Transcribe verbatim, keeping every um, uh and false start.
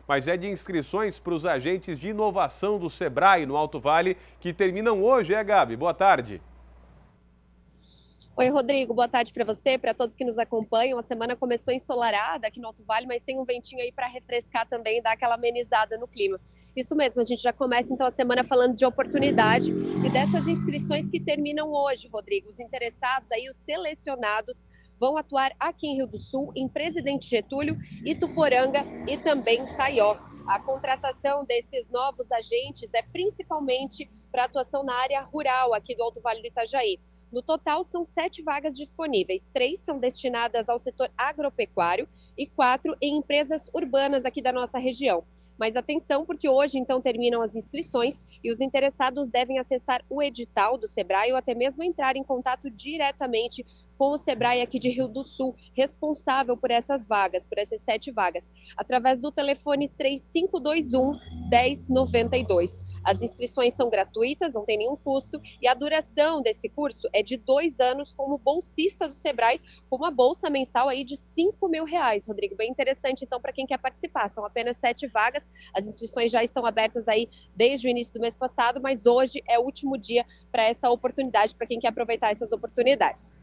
mas é de inscrições para os agentes de inovação do Sebrae no Alto Vale que terminam hoje, é, Gabi? Boa tarde. Oi, Rodrigo, boa tarde para você, para todos que nos acompanham. A semana começou ensolarada aqui no Alto Vale, mas tem um ventinho aí para refrescar também, dar aquela amenizada no clima. Isso mesmo, a gente já começa então a semana falando de oportunidade e dessas inscrições que terminam hoje, Rodrigo. Os interessados aí, os selecionados, vão atuar aqui em Rio do Sul, em Presidente Getúlio, Ituporanga e também Taió. A contratação desses novos agentes é principalmente para atuação na área rural aqui do Alto Vale do Itajaí. No total, são sete vagas disponíveis. Três são destinadas ao setor agropecuário e quatro em empresas urbanas aqui da nossa região. Mas atenção, porque hoje, então, terminam as inscrições e os interessados devem acessar o edital do Sebrae ou até mesmo entrar em contato diretamente com o Sebrae aqui de Rio do Sul, responsável por essas vagas, por essas sete vagas, através do telefone três cinco dois um, um zero nove dois. As inscrições são gratuitas, não tem nenhum custo, e a duração desse curso é de dois anos como bolsista do Sebrae, com uma bolsa mensal aí de cinco mil reais, Rodrigo. Bem interessante, então, para quem quer participar. São apenas sete vagas, as inscrições já estão abertas aí desde o início do mês passado, mas hoje é o último dia para essa oportunidade, para quem quer aproveitar essas oportunidades.